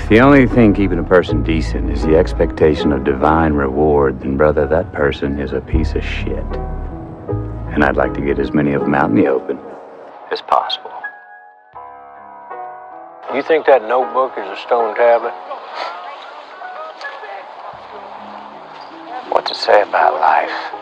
If the only thing keeping a person decent is the expectation of divine reward, then brother, that person is a piece of shit. And I'd like to get as many of them out in the open as possible. You think that notebook is a stone tablet? What's it say about life?